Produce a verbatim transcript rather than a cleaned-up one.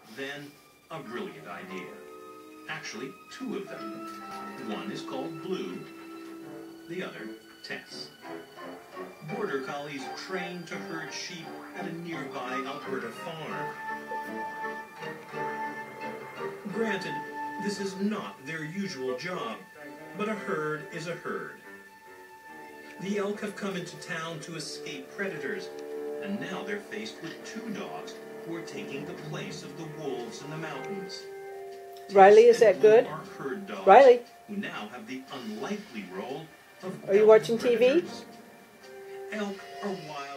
Then, a brilliant idea. Actually, two of them. One is called Blue, the other Tess. Border collies trained to herd sheep at a nearby Alberta farm. Granted, this is not their usual job, but a herd is a herd. The elk have come into town to escape predators, and now they're faced with two dogs who are taking the place of the wolves in the mountains. Riley, is that good? Are herd dogs Riley? Who now have the unlikely role of Are you watching T V? Elk are wild.